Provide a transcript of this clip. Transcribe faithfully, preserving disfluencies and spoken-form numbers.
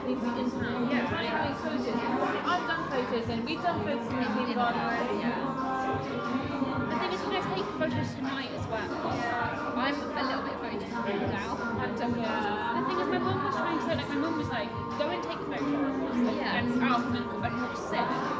we didn't have. Yeah, I having photos. I've done photos and we've done photos in the garden. Yeah. The thing is, when I take photos tonight as well, yeah. I'm a little bit photoed now. I've done yeah. The thing is, my mum was trying to say, like, my mum was like, go and take photos. Like, yeah. And ask them and what to say.